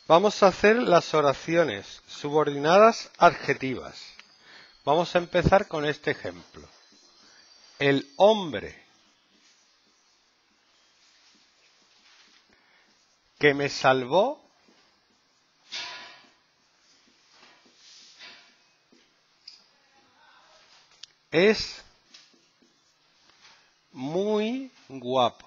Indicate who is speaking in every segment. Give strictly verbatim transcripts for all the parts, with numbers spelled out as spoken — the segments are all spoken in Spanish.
Speaker 1: Vamos a hacer las oraciones subordinadas adjetivas. Vamos a empezar con este ejemplo. El hombre que me salvó es muy guapo.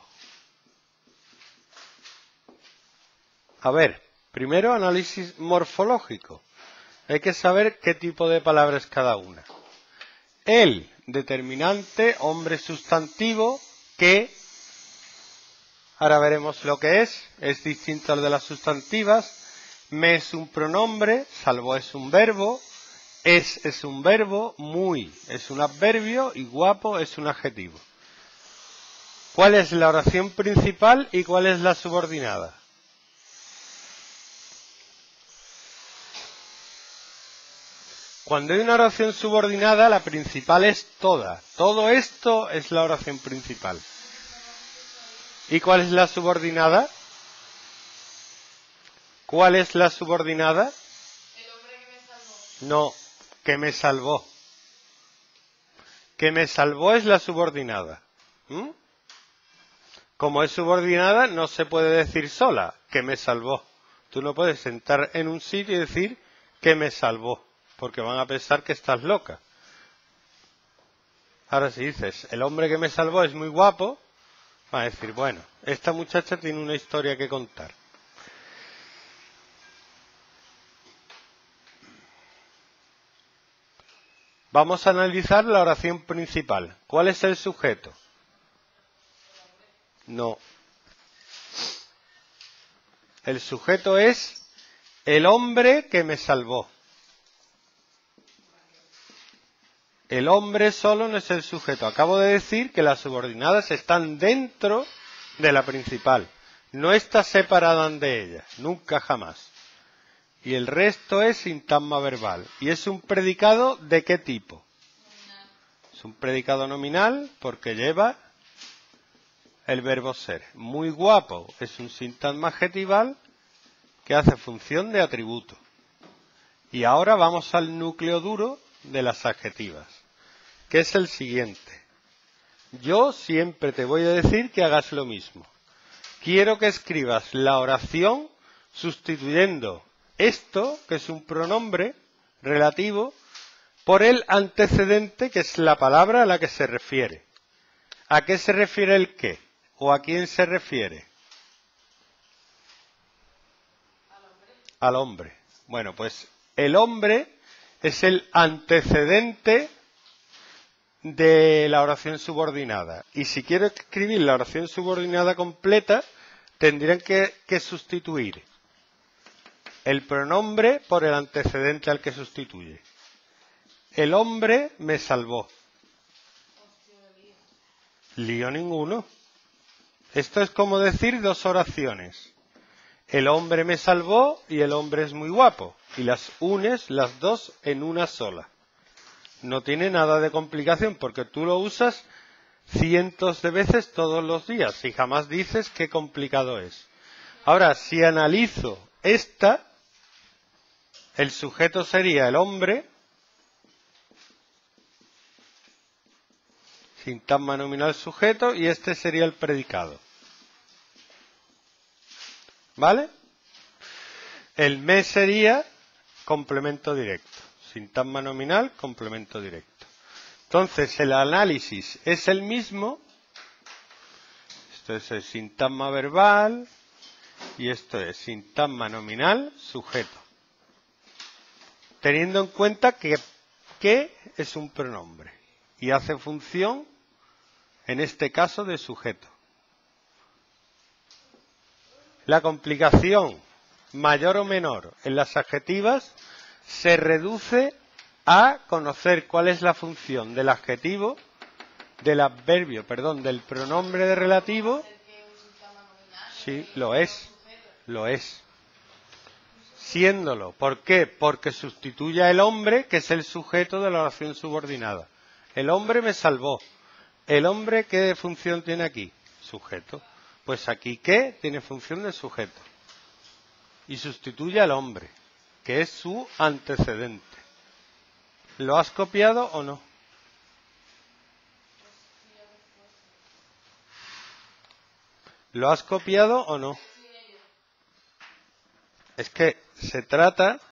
Speaker 1: A ver, primero análisis morfológico. Hay que saber qué tipo de palabra es cada una. El, determinante, hombre sustantivo, que, ahora veremos lo que es, es distinto al de las sustantivas. Me es un pronombre, salvó es un verbo, es es un verbo, muy es un adverbio y guapo es un adjetivo. ¿Cuál es la oración principal y cuál es la subordinada? Cuando hay una oración subordinada, la principal es toda. Todo esto es la oración principal. ¿Y cuál es la subordinada? ¿Cuál es la subordinada?
Speaker 2: El hombre que me salvó.
Speaker 1: No, que me salvó. Que me salvó es la subordinada. ¿Mm? Como es subordinada, no se puede decir sola, que me salvó. Tú no puedes sentar en un sitio y decir que me salvó, porque van a pensar que estás loca. Ahora si dices, el hombre que me salvó es muy guapo, van a decir, bueno, esta muchacha tiene una historia que contar. Vamos a analizar la oración principal. ¿Cuál es el sujeto? No. El sujeto es el hombre que me salvó. El hombre solo no es el sujeto. Acabo de decir que las subordinadas están dentro de la principal. No está separada de ella. Nunca, jamás. Y el resto es sintagma verbal. ¿Y es un predicado de qué tipo?
Speaker 2: Nominal.
Speaker 1: Es un predicado nominal porque lleva el verbo ser. Muy guapo es un sintagma adjetival que hace función de atributo. Y ahora vamos al núcleo duro de las adjetivas, que es el siguiente. Yo siempre te voy a decir que hagas lo mismo. Quiero que escribas la oración sustituyendo esto, que es un pronombre relativo, por el antecedente, que es la palabra a la que se refiere. ¿A qué se refiere el qué? ¿O a quién se refiere?
Speaker 2: Al hombre.
Speaker 1: Al hombre. Bueno, pues el hombre es el antecedente de la oración subordinada. Y si quiero escribir la oración subordinada completa, tendrían que, que sustituir el pronombre por el antecedente al que sustituye. El hombre me salvó.
Speaker 2: Hostia, lío.
Speaker 1: Lío ninguno. Esto es como decir dos oraciones. El hombre me salvó y el hombre es muy guapo. Y las unes, las dos, en una sola. No tiene nada de complicación porque tú lo usas cientos de veces todos los días y jamás dices qué complicado es. Ahora, si analizo esta, el sujeto sería el hombre, sintagma nominal sujeto, y este sería el predicado. ¿Vale? El me sería complemento directo. Sintagma nominal, complemento directo. Entonces, el análisis es el mismo. Esto es el sintagma verbal y esto es sintagma nominal sujeto. Teniendo en cuenta que que es un pronombre y hace función, en este caso, de sujeto. La complicación mayor o menor en las adjetivas se reduce a conocer cuál es la función del adjetivo, del adverbio, perdón, del pronombre de relativo.
Speaker 2: ¿Ser que un sintagma nominal?
Speaker 1: Sí,
Speaker 2: ¿Y
Speaker 1: lo
Speaker 2: otro
Speaker 1: es,
Speaker 2: sujeto?
Speaker 1: lo es. Siéndolo. ¿Por qué? Porque sustituye al hombre, que es el sujeto de la oración subordinada. El hombre me salvó. ¿El hombre qué función tiene aquí? Sujeto. Pues aquí ¿qué? Tiene función de sujeto. y sustituye al hombre, que es su antecedente. ¿Lo has copiado o no? ¿Lo has copiado o no? Es que se trata